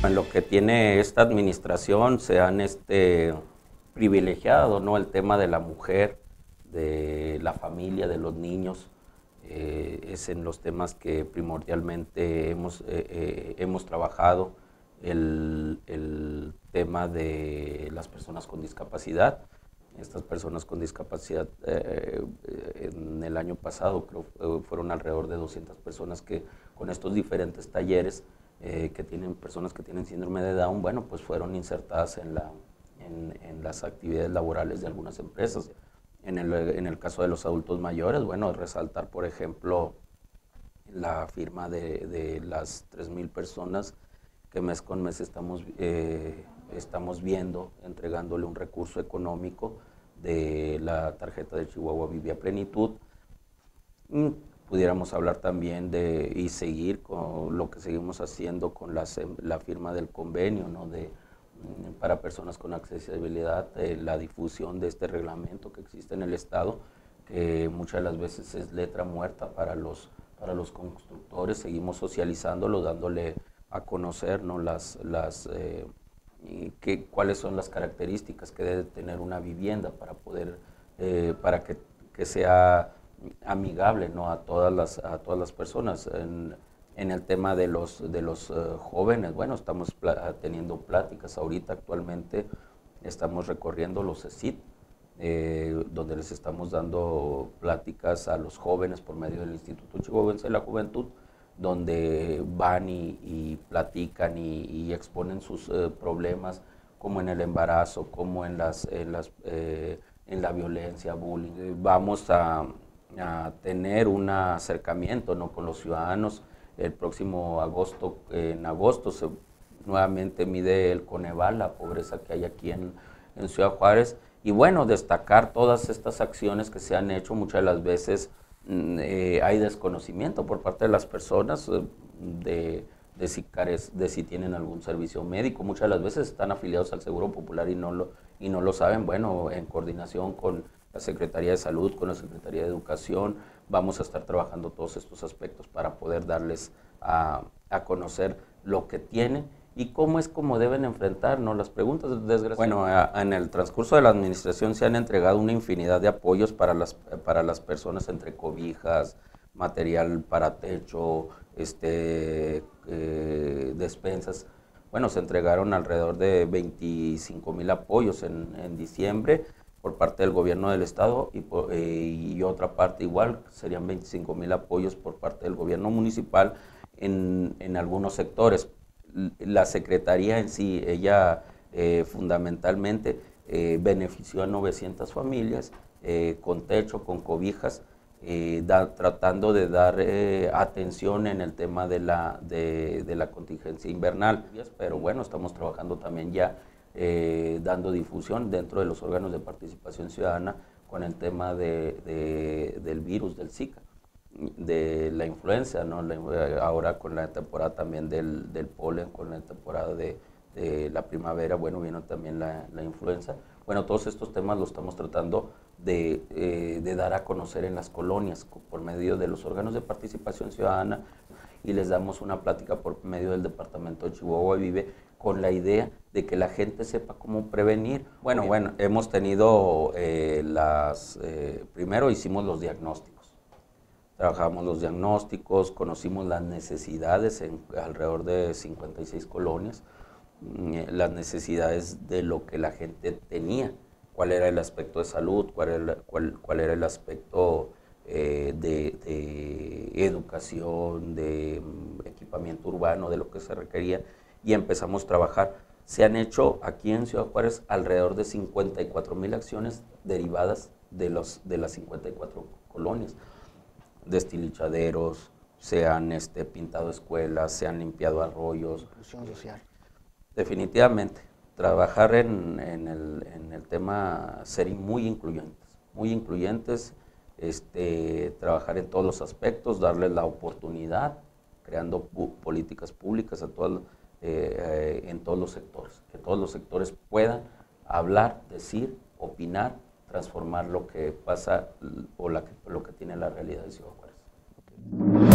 en lo que tiene esta administración se han privilegiado, ¿no?, el tema de la mujer, de la familia, de los niños. Es en los temas que primordialmente hemos trabajado, el tema de las personas con discapacidad. Estas personas con discapacidad, en el año pasado creo fueron alrededor de 200 personas que con estos diferentes talleres que tienen personas que tienen síndrome de Down, bueno, pues fueron insertadas en las actividades laborales de algunas empresas. En el caso de los adultos mayores, bueno, resaltar, por ejemplo, la firma de las 3,000 personas que mes con mes estamos viendo, entregándole un recurso económico de la tarjeta de Chihuahua Vive a Plenitud. Pudiéramos hablar también y seguir con lo que seguimos haciendo con la firma del convenio, ¿no?, para personas con accesibilidad, la difusión de este reglamento que existe en el Estado, que muchas de las veces es letra muerta para los constructores. Seguimos socializándolo, dándole a conocer, ¿no?, cuáles son las características que debe tener una vivienda para que sea amigable, ¿no?, a todas las personas. En el tema de los jóvenes, bueno, estamos teniendo pláticas ahorita. Actualmente estamos recorriendo los CECIT, donde les estamos dando pláticas a los jóvenes por medio del Instituto Chihuahuense de la Juventud, donde van y platican y exponen sus problemas, como en el embarazo, como en la violencia, bullying. Vamos a tener un acercamiento, ¿no?, con los ciudadanos. El próximo agosto, nuevamente mide el Coneval la pobreza que hay aquí en Ciudad Juárez. Y bueno, destacar todas estas acciones que se han hecho. Muchas de las veces hay desconocimiento por parte de las personas de si tienen algún servicio médico. Muchas de las veces están afiliados al Seguro Popular y no lo saben. Bueno, en coordinación con la Secretaría de Salud, con la Secretaría de Educación, vamos a estar trabajando todos estos aspectos para poder darles a conocer lo que tienen y cómo deben enfrentarnos las preguntas. Bueno, en el transcurso de la administración se han entregado una infinidad de apoyos para las personas, entre cobijas, material para techo, despensas. Bueno, se entregaron alrededor de 25,000 apoyos en diciembre por parte del gobierno del Estado y otra parte igual, serían 25,000 apoyos por parte del gobierno municipal en algunos sectores. La Secretaría en sí, ella fundamentalmente benefició a 900 familias con techo, con cobijas, tratando de dar atención en el tema de la contingencia invernal. Pero bueno, estamos trabajando también ya dando difusión dentro de los órganos de participación ciudadana con el tema del virus, del Zika, de la influenza, ¿no? Ahora con la temporada también del polen, con la temporada de la primavera, bueno, vino también la influenza. Bueno, todos estos temas los estamos tratando de dar a conocer en las colonias por medio de los órganos de participación ciudadana, y les damos una plática por medio del Departamento de Chihuahua Vive, con la idea de que la gente sepa cómo prevenir. Bueno, hemos tenido primero hicimos los diagnósticos. Trabajamos los diagnósticos, conocimos las necesidades en alrededor de 56 colonias, las necesidades de lo que la gente tenía, cuál era el aspecto de salud, cuál era el aspecto de educación, de equipamiento urbano, de lo que se requería, y empezamos a trabajar. Se han hecho aquí en Ciudad Juárez alrededor de 54,000 acciones derivadas de las 54 colonias. Destilichaderos, se han pintado escuelas, se han limpiado arroyos. Inclusión social. Definitivamente, trabajar en el tema, ser muy incluyentes, trabajar en todos los aspectos, darles la oportunidad, creando políticas públicas en todos los sectores, que todos los sectores puedan hablar, decir, opinar, transformar lo que pasa o lo que tiene la realidad de Ciudad Juárez.